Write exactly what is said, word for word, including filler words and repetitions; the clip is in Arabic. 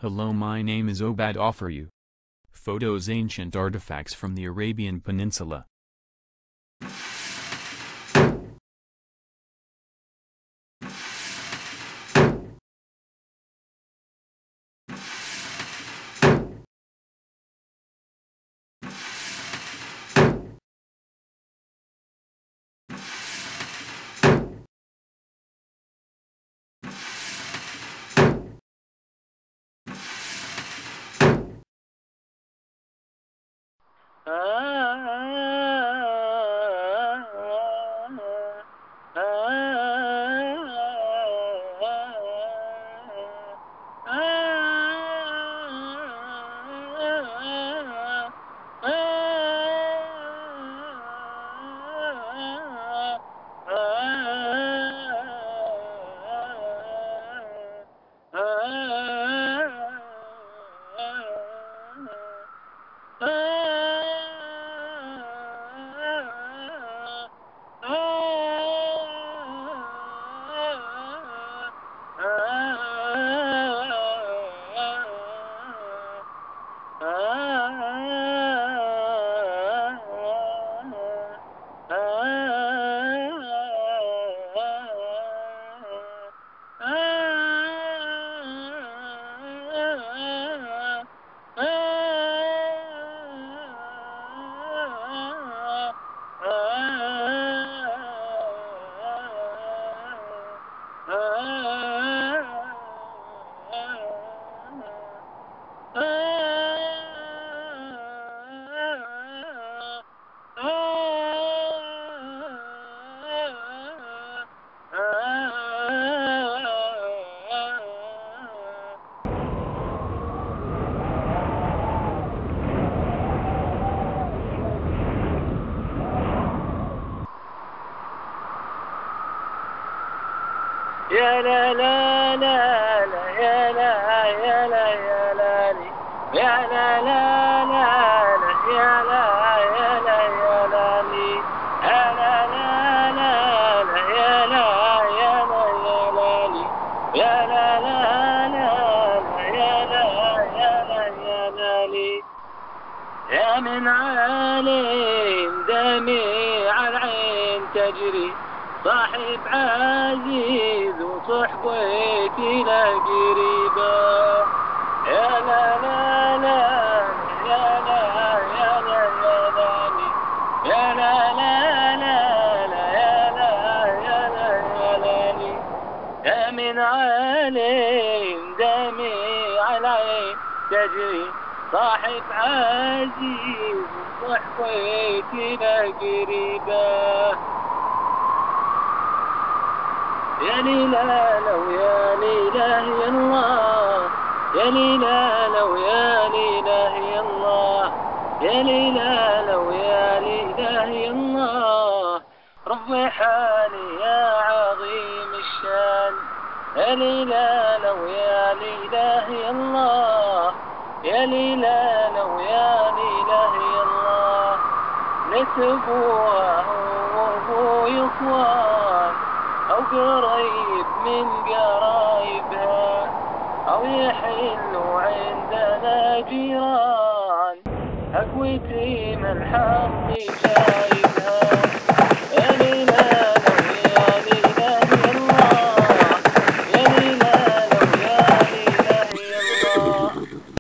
Hello, my name is Obad. Offer you photos, ancient artifacts from the Arabian Peninsula. يا لا لا لا لا يا لا يا لا يا لا لي يا لا لا لا لا يا لا يا لا يا لا لي يا لا لا لا لا يا لا يا لا يا لا لي يا لا لا لا لا يا لا يا لا يا لا لي يا من عالم دمي على العين تجري صاحب عزيز وصحبتي لا قريبة يا لا لا لا يا لا يا لا يا لاني يا لا لا لا لا يا لا يا لا يا لاني يا من عالم دمي على عين تجري صاحب عزيز وصحبتي لا قريبة يا ليلى لو يا ليلى يا الله يا ليلى لو يا ليلى يا الله يا ليلى لو يا ليلى يا الله ربي حالي يا عظيم الشان يا ليلى لو يا ليلى يا الله يا ليلى لو يا ليلى يا الله نسبوها هو وابوي اخوان أو قريب من قرايبها أو يحلوا عندنا جيران أقويتي من حظي جاي